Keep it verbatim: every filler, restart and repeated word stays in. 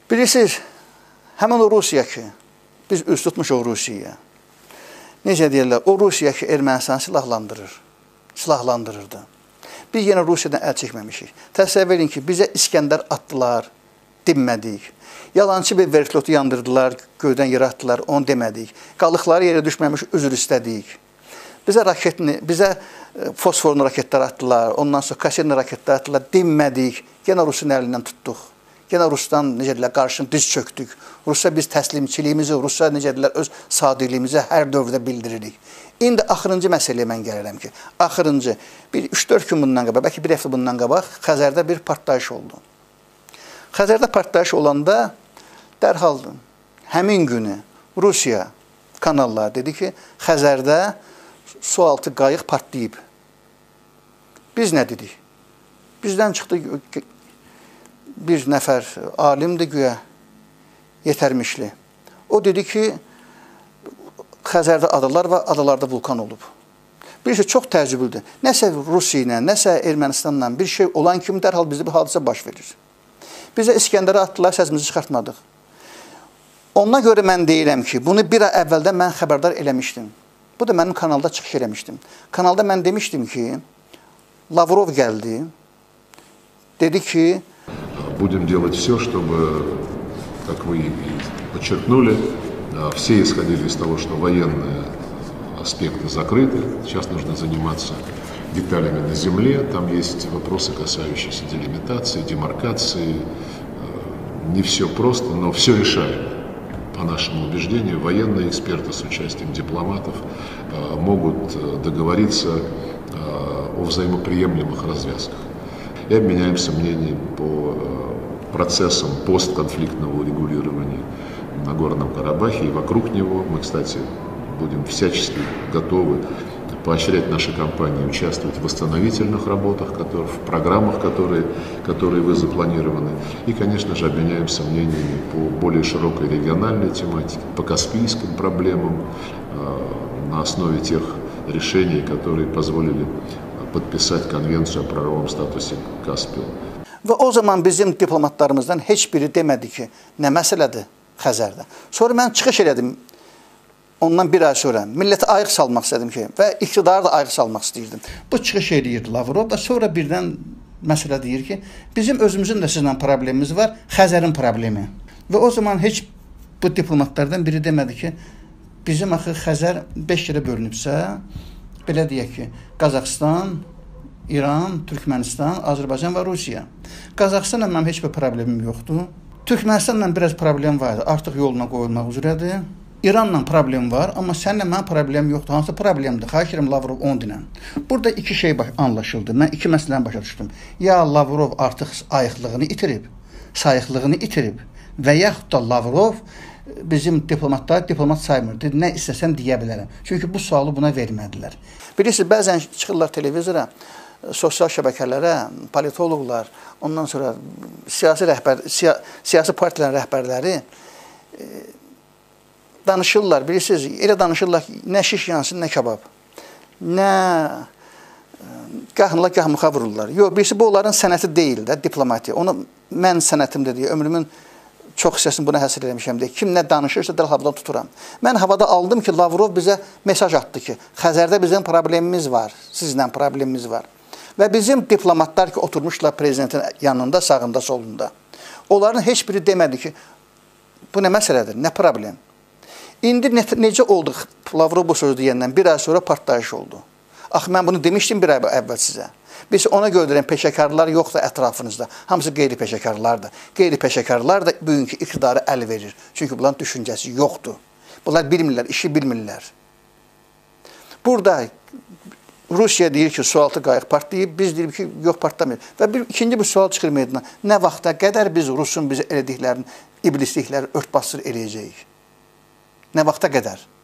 Bilirsiniz, həmin o Rusiya ki, biz üst tutmuşuq Rusiyaya. Necə deyirlər, o Rusiya ki, Ermənistanı silahlandırır, silahlandırırdı. Biz yenə Rusiyadan əl çəkməmişik. Təsəvvür edin ki, bizə İskəndər atdılar, dinmədik. Yalancı bir vertlotu yandırdılar, göydən yerə atdılar, onu demədik. Qalıqları yerə düşməmiş üzr istədik. Bizə raketini, bizə fosforlu raketlər atdılar, ondan sonra kasetli raketlər atdılar, dinmədik. Yenə Rusun əlindən tutduq. Yenə Rusdan, necə deyirlər, qarşını diz çöktük. Rusya biz təslimçiliyimizi, Rusya necə deyirlər, öz sadiqliyimizi hər dövrdə bildiririk. İndi axırıncı məsələyə mən gəlirəm ki, axırıncı, bir üç dörd gün bundan qabaq, bəlkə bir həftə bundan qabaq Xəzərdə bir partlayış oldu. Xəzərdə partlayış olanda dərhal həmin günü Rusiya kanalları dedi ki, Xəzərdə sualtı qayıq partlayıb. Biz nə dedik? Bizdən çıxdı bir nəfər alimdir güya, yetərmişli. O dedi ki, Xəzərdə adalar və adalarda vulkan olub. Bir şey çox təəccüblüdür. Nəsə Rusiya ilə, nəsə Ermənistanla bir şey olan kimi dərhal bizdə bir hadisə baş verir. Bizə İskəndərə atdılar, səsimizi çıxartmadıq. Ona görə mən deyirəm ki, bunu bir ay əvvəldən mən xəbərdar eləmişdim. Bu da mənim kanalda çıxış eləmişdim. Kanalda mən demişdim ki, Lavrov gəldi, dedi ki, будем делать все, чтобы, как вы и подчеркнули, все исходили из того, что военные аспекты закрыты. Сейчас нужно заниматься деталями на земле. Там есть вопросы, касающиеся делимитации, демаркации. Не все просто, но все решаемо. По нашему убеждению, военные эксперты с участием дипломатов могут договориться о взаимоприемлемых развязках. И обменяемся мнением по процессам постконфликтного урегулирования на Горном Карабахе и вокруг него. Мы, кстати, будем всячески готовы поощрять наши компании участвовать в восстановительных работах, которые, в программах, которые, которые вы запланированы. И, конечно же, обменяемся мнениями по более широкой региональной тематике, по каспийским проблемам, на основе тех решений, которые позволили подписать конвенцию о правовом статусе Каспия. Və o zaman bizim diplomatlarımızdan heç biri demədi ki, nə məsələdir Xəzərdə. Sonra mən çıxış elədim, ondan bir ay sonra milleti ayıq salmaq istədim ki, və iktidarı da ayıq salmaq istəyirdim. Bu çıxış eləyirdi Lavrov və sonra birdən məsələ deyir ki, bizim özümüzün də sizlə problemimiz var, Xəzərin problemi. Və o zaman heç bu diplomatlardan biri demədi ki, bizim axı Xəzər beş yerə bölünübsə, belə deyək ki, Qazaxıstan, İran, Türkmənistan, Azərbaycan və Rusiya. Qazaxıstanla mənim heç bir problemim yoxdur. Türkmənistanla biraz problem vardı, artıq yoluna qoyulmaq üzrədir. İranla problem var, amma səninlə mənim problem yoxdur. Hansı problemdir? Xahiş edirəm Lavrov onu dinən. Burada iki şey anlaşıldı. Mən iki məsələni başa düşdüm. Ya Lavrov artıq ayıqlığını itirib, sayıqlığını itirib və yaxud da Lavrov bizim diplomatlar diplomat saymır. Dedi, nə istəsəm deyə bilərəm. Çünki bu sualı buna vermədilər. Bilirsiniz, bəzən çıxırlar televizora, sosial şəbəkələrə, politoloqlar, ondan sonra siyasi rəhbər, siya, siyasi partilərin rəhbərləri e, danışırlar. Bilirsiniz, elə danışırlar ki, nə şiş yansın, nə kebab. Nə gahınla gahmıxa vururlar. Yox, birisi bu onların sənəti deyil də, diplomatiya. Onu mən sənətimdə deyə, ömrümün çox hissəsini buna həsr eləmişəm deyə. Kim nə danışırsa dərhal havadan tuturam. Mən havada aldım ki, Lavrov bizə mesaj atdı ki, Xəzərdə bizim problemimiz var, sizlə problemimiz var. Və bizim diplomatlar ki, oturmuşlar prezidentin yanında, sağında, solunda. Onların heç biri demədi ki, bu nə məsələdir, nə problem. İndi ne, necə oldu Lavrov bu sözü deyəndən bir ay sonra partlayış oldu. Axı, mən bunu demişdim bir ay əvvəl sizə. Biz ona gördürən peşəkarlar yoxdur ətrafınızda. Hamısı qeyri-peşəkarlardır. Qeyri-peşəkarlar da bugünkü iqtidarı əl verir. Çünki bunların düşüncəsi yoxdur. Bunlar bilmirlər, işi bilmirlər. Burada Rusiya deyir ki, sualtı qayıq partlayıb, biz deyirik ki, yox partlamayır. Və bir, ikinci bir sual çıxır meydana. Nə vaxta qədər biz Rusun bizə elədiklərini, iblislikləri ört-basır eləyəcəyik? Nə vaxta qədər?